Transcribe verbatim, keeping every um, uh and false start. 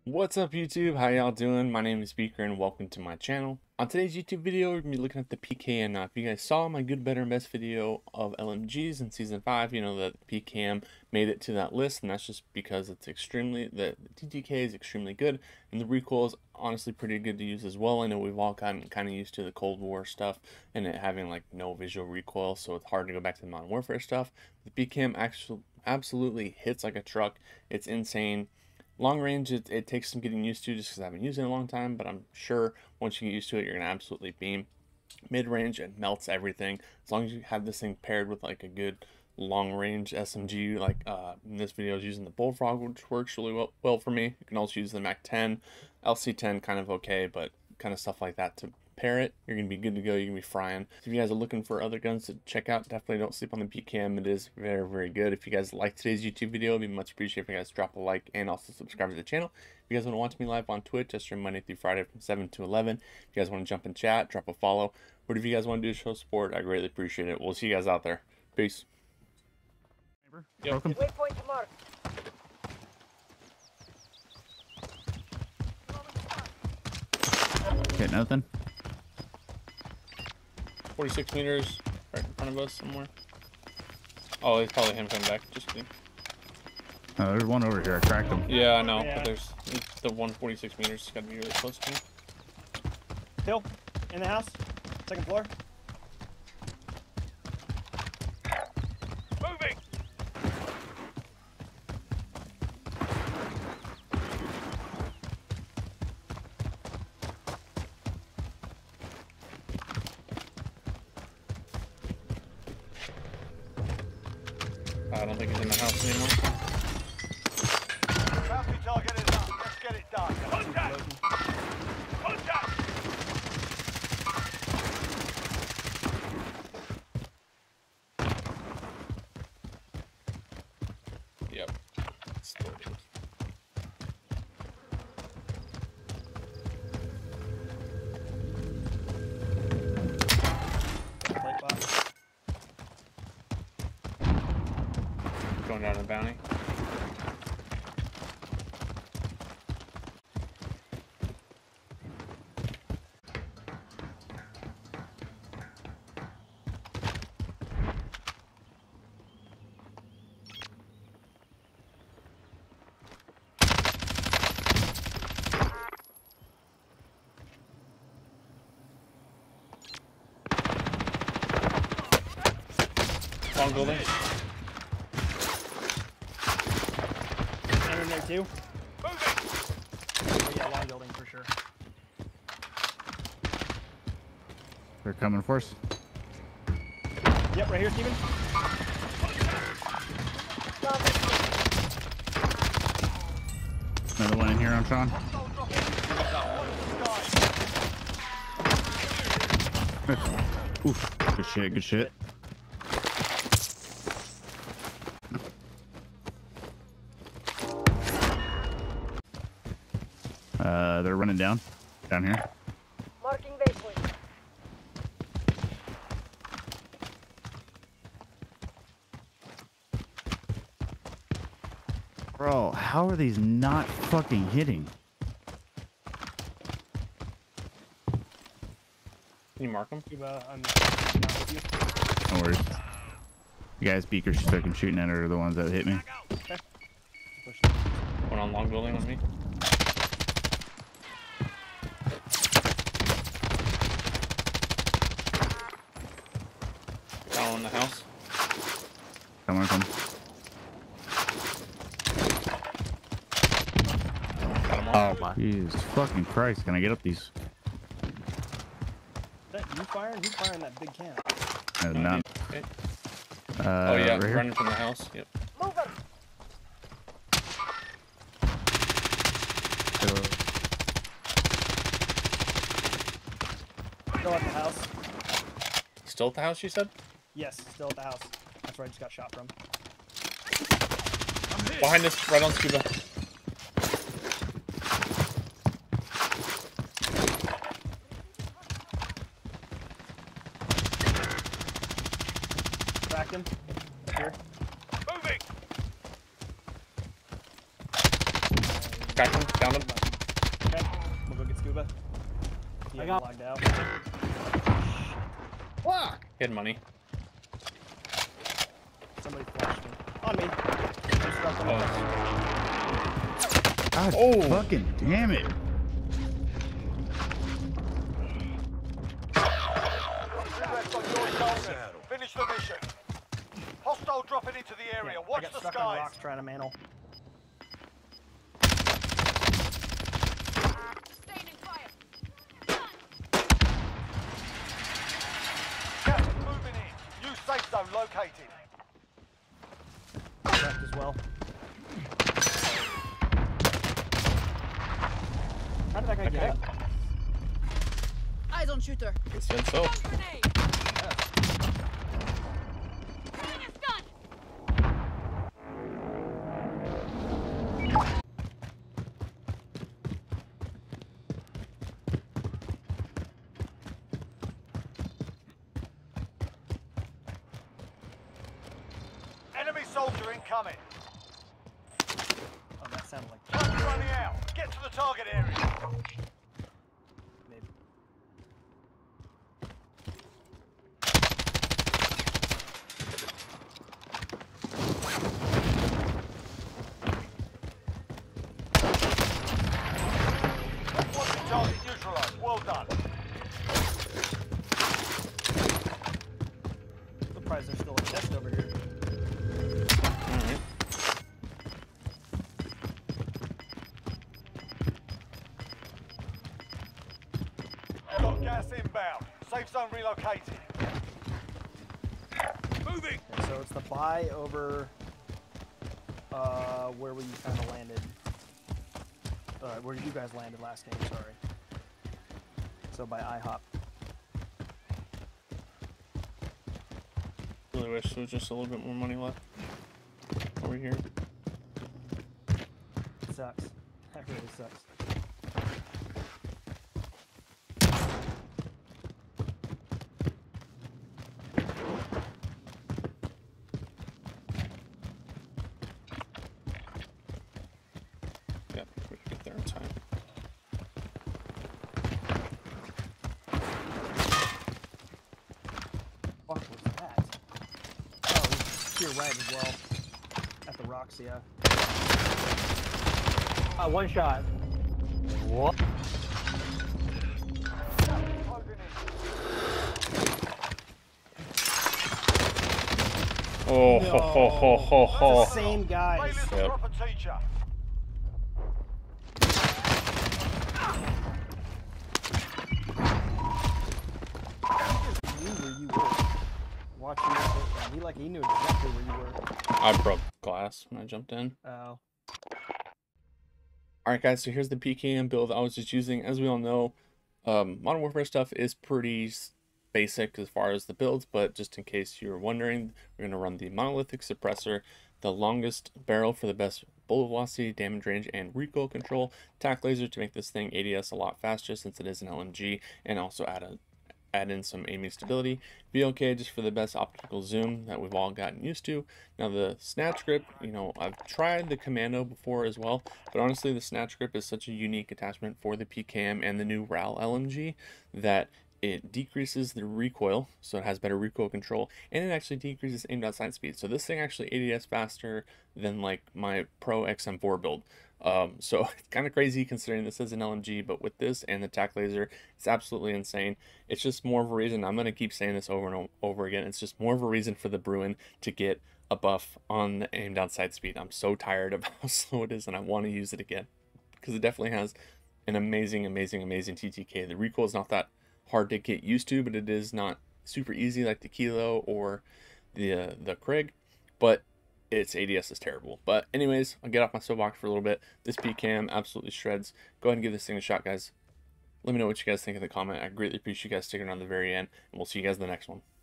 What's up YouTube? How y'all doing? My name is Beaker and welcome to my channel. On today's YouTube video, we're going to be looking at the P K M. Now, if you guys saw my good, better, and best video of L M Gs in season five, you know that the P K M made it to that list, and that's just because it's extremely, the, the T T K is extremely good, and the recoil is honestly pretty good to use as well. I know we've all gotten kind of used to the Cold War stuff and it having like no visual recoil, so it's hard to go back to the Modern Warfare stuff. The P K M actually absolutely hits like a truck. It's insane. Long range, it, it takes some getting used to just because I haven't used it in a long time, but I'm sure once you get used to it, you're going to absolutely beam. Mid range, it melts everything. As long as you have this thing paired with like a good long range S M G, like uh, in this video, I was using the Bullfrog, which works really well, well for me. You can also use the Mac ten, L C ten, kind of okay, but kind of stuff like that to pair it. You're going to be good to go. You're going to be frying. If you guys are looking for other guns to check out, definitely don't sleep on the P K M. It is very, very good. If you guys like today's YouTube video, it'd be much appreciated if you guys drop a like and also subscribe to the channel. If you guys want to watch me live on Twitch, I stream Monday through Friday from seven to eleven. If you guys want to jump in chat, drop a follow. Whatever you guys want to do to show support, I greatly appreciate it. We'll see you guys out there. Peace. Yep. Waypoint to mark. Okay, nothing. forty-six meters right in front of us somewhere. Oh, it's probably him coming back. Just kidding. Oh, there's one over here. I cracked him. Yeah, I know, Yeah. but there's it's the one forty-six meters. It's got to be really close to me. Hill, in the house, second floor. Moving. I don't think he's in the house anymore. Bounty target is up. Let's get it done. Contact! Contact! Yep. Still is. Plate box. Going down to the bounty. Long building. Enter there too. Moving! Oh, yeah, long building for sure. They're coming for us. Yep, right here, Steven. Another one in here on Sean. Oof. Good shit, good shit. Uh, they're running down. Down here. Marking waypoint. Bro, how are these not fucking hitting? Can you mark him? Cuba, I'm not with you. No worries. The guys Beaker stuck and shooting at her are the ones that hit me. Okay. Push it. One on long building on me. Down in the house. Come on, come. Got him all. Oh my. Jesus fucking Christ. Can I get up these? Is that you firing? Who's firing that big can? Uh, not. Okay. Uh, Oh yeah, right here. running from the house. Yep. Mover. Still at the house. Still at the house, you said? Yes, still at the house. That's where I just got shot from. Behind us, right on Scuba. Cracked him. Up here. Moving! Crack him, down him. Okay, we'll go get Scuba. He I hasn't got- logged out. Fuck! He had money. Somebody flashed me. On me. I'm stuck on the God Oh. fucking damn it. Two left on your target. Finish the mission. Hostile dropping into the area. I Watch got the stuck on skies. rocks trying to mantle. Sustaining fire. Gas is moving in. New safe zone located. Left as well. How did that guy Okay. get up? Eyes on shooter. He said so. Stun grenade. Throwing a stun. Enemy soldier incoming. Oh, that sounded like Time's running out. Get to the target area. maybe. Watch the target neutralized. Well done. Surprised there's still a chest over here. Alright. Got gas inbound. Safe zone relocated. Moving. Okay, so it's the buy over uh, where we kind of landed. Uh, where you guys landed last game, sorry. So by IHOP. Really wish there was just a little bit more money left over here. It sucks. That really sucks. Yep, we can get there in time. Fuck was that? Oh, he's to your right as well. At the rocks, yeah. Uh, one shot. What? Closing in. Oh, ho, ho, ho, ho, ho. It's the same guys. Failures to Yep. drop a teacher. He knew where you were. Watching you, he like he knew exactly where you were. I broke glass when I jumped in. Oh. Alright guys, so here's the P K M build I was just using. As we all know, um, Modern Warfare stuff is pretty s- basic as far as the builds, but just in case you're wondering, we're going to run the Monolithic Suppressor, the longest barrel for the best bullet velocity, damage range, and recoil control, tac laser to make this thing A D S a lot faster since it is an L M G, and also add a add in some aiming stability, V L K just for the best optical zoom that we've all gotten used to. Now the snatch grip, you know, I've tried the Commando before as well, but honestly the snatch grip is such a unique attachment for the P K M and the new R A L L M G that it decreases the recoil, so it has better recoil control, and it actually decreases aimed out sight speed. So this thing actually A D S faster than like my Pro X M four build. Um, so it's kind of crazy considering this is an L M G, but with this and the tac laser, it's absolutely insane. It's just more of a reason, I'm going to keep saying this over and over again, it's just more of a reason for the Bruin to get a buff on the aim down sight speed. I'm so tired of how slow it is and I want to use it again because it definitely has an amazing, amazing, amazing T T K. The recoil is not that hard to get used to, but it is not super easy like the Kilo or the, uh, the Krieg, but its A D S is terrible. But anyways, I'll get off my soapbox for a little bit. This P K M absolutely shreds. Go ahead and give this thing a shot, guys. Let me know what you guys think in the comment. I greatly appreciate you guys sticking around to the very end, and we'll see you guys in the next one.